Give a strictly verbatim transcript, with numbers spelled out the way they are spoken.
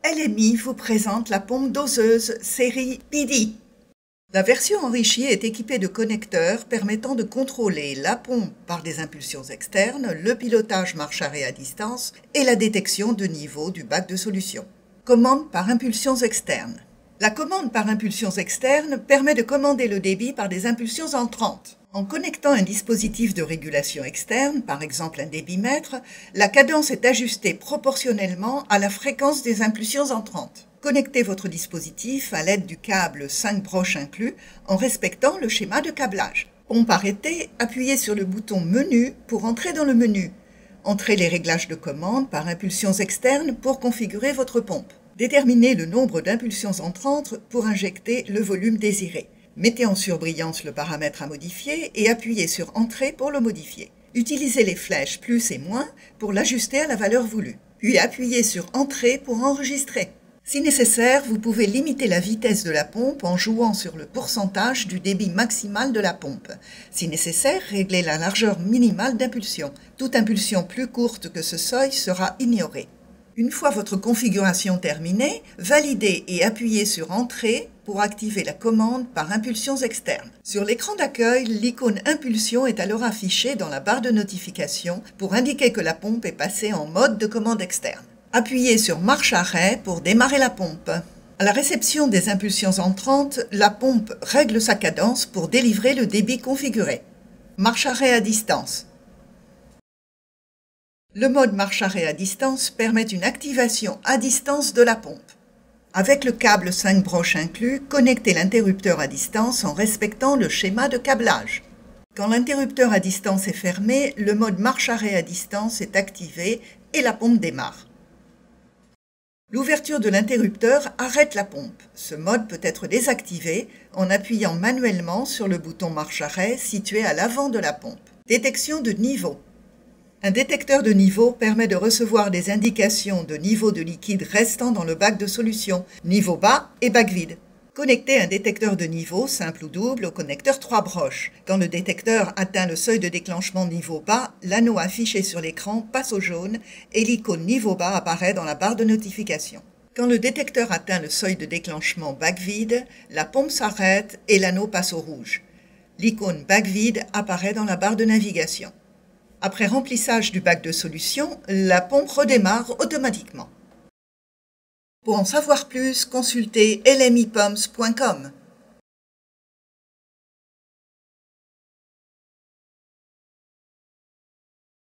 L M I vous présente la pompe doseuse série P D. La version enrichie est équipée de connecteurs permettant de contrôler la pompe par des impulsions externes, le pilotage marche-arrêt à distance et la détection de niveau du bac de solution. Commande par impulsions externes. La commande par impulsions externes permet de commander le débit par des impulsions entrantes. En connectant un dispositif de régulation externe, par exemple un débitmètre, la cadence est ajustée proportionnellement à la fréquence des impulsions entrantes. Connectez votre dispositif à l'aide du câble cinq broches inclus en respectant le schéma de câblage. Pompe arrêtée, appuyez sur le bouton Menu pour entrer dans le menu. Entrez les réglages de commande par impulsions externes pour configurer votre pompe. Déterminez le nombre d'impulsions entrantes pour injecter le volume désiré. Mettez en surbrillance le paramètre à modifier et appuyez sur Entrée pour le modifier. Utilisez les flèches plus et moins pour l'ajuster à la valeur voulue. Puis appuyez sur Entrée pour enregistrer. Si nécessaire, vous pouvez limiter la vitesse de la pompe en jouant sur le pourcentage du débit maximal de la pompe. Si nécessaire, réglez la largeur minimale d'impulsion. Toute impulsion plus courte que ce seuil sera ignorée. Une fois votre configuration terminée, validez et appuyez sur Entrée pour activer la commande par impulsions externes. Sur l'écran d'accueil, l'icône Impulsion est alors affichée dans la barre de notification pour indiquer que la pompe est passée en mode de commande externe. Appuyez sur Marche-arrêt pour démarrer la pompe. À la réception des impulsions entrantes, la pompe règle sa cadence pour délivrer le débit configuré. Marche-arrêt à distance. Le mode marche-arrêt à distance permet une activation à distance de la pompe. Avec le câble cinq broches inclus, connectez l'interrupteur à distance en respectant le schéma de câblage. Quand l'interrupteur à distance est fermé, le mode marche-arrêt à distance est activé et la pompe démarre. L'ouverture de l'interrupteur arrête la pompe. Ce mode peut être désactivé en appuyant manuellement sur le bouton marche-arrêt situé à l'avant de la pompe. Détection de niveau. Un détecteur de niveau permet de recevoir des indications de niveau de liquide restant dans le bac de solution, niveau bas et bac vide. Connectez un détecteur de niveau, simple ou double, au connecteur trois broches. Quand le détecteur atteint le seuil de déclenchement niveau bas, l'anneau affiché sur l'écran passe au jaune et l'icône niveau bas apparaît dans la barre de notification. Quand le détecteur atteint le seuil de déclenchement bac vide, la pompe s'arrête et l'anneau passe au rouge. L'icône bac vide apparaît dans la barre de navigation. Après remplissage du bac de solution, la pompe redémarre automatiquement. Pour en savoir plus, consultez L M I pumps point com.